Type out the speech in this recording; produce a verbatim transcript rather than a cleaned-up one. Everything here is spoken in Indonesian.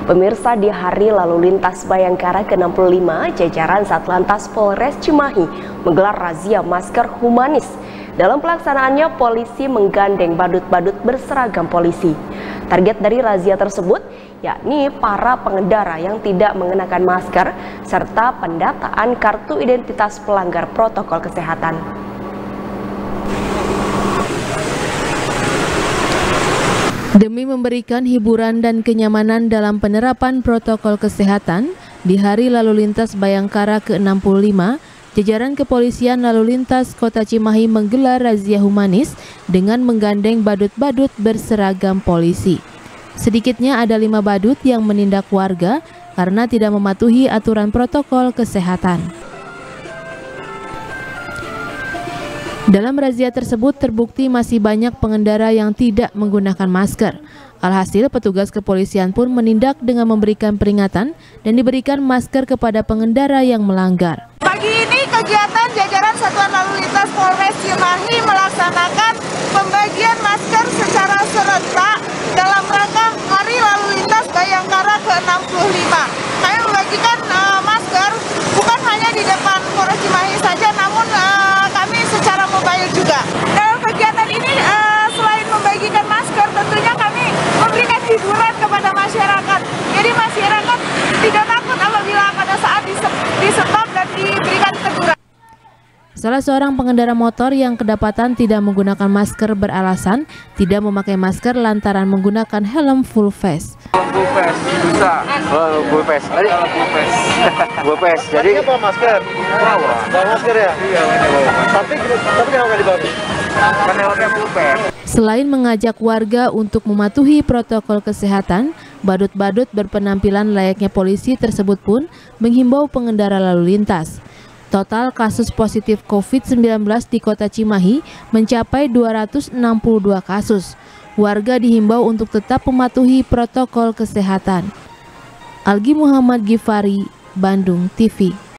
Pemirsa, di Hari Lalu Lintas Bayangkara ke enam puluh lima, jajaran Satlantas Polres Cimahi menggelar razia masker humanis. Dalam pelaksanaannya, polisi menggandeng badut-badut berseragam polisi. Target dari razia tersebut yakni para pengendara yang tidak mengenakan masker serta pendataan kartu identitas pelanggar protokol kesehatan. Demi memberikan hiburan dan kenyamanan dalam penerapan protokol kesehatan, di Hari Lalu Lintas Bayangkara ke enam puluh lima, jajaran Kepolisian Lalu Lintas Kota Cimahi menggelar razia humanis dengan menggandeng badut-badut berseragam polisi. Sedikitnya ada lima badut yang menindak warga karena tidak mematuhi aturan protokol kesehatan. Dalam razia tersebut terbukti masih banyak pengendara yang tidak menggunakan masker. Alhasil petugas kepolisian pun menindak dengan memberikan peringatan dan diberikan masker kepada pengendara yang melanggar. Pagi ini kegiatan jajaran Satuan Lalu Lintas Polres Cimahi melaksanakan pembagian masker secara serentak dalam rangka Hari Lalu Lintas Bayangkara ke enam puluh lima. Kami membagikan uh, masker bukan hanya di depan Polres Cimahi saja, namun uh, kami secara mobile juga. Dalam kegiatan ini uh, selain membagikan masker, tentunya kami memberikan hiburan kepada masyarakat. Jadi masyarakat tidak takut apabila pada saat di-stop dan diberikan teguran. Salah seorang pengendara motor yang kedapatan tidak menggunakan masker beralasan tidak memakai masker lantaran menggunakan helm full face. Full face bisa. Oh, full face. Tadi full face. Full face. Jadi apa masker? Bawa. Bawa masker ya? Iya, bawa. Tapi tapi kenapa enggak dibawa? Kan helmnya full face. Selain mengajak warga untuk mematuhi protokol kesehatan, badut-badut berpenampilan layaknya polisi tersebut pun menghimbau pengendara lalu lintas. Total kasus positif COVID sembilan belas di Kota Cimahi mencapai dua ratus enam puluh dua kasus. Warga dihimbau untuk tetap mematuhi protokol kesehatan. Algi Muhammad Gifari, Bandung T V.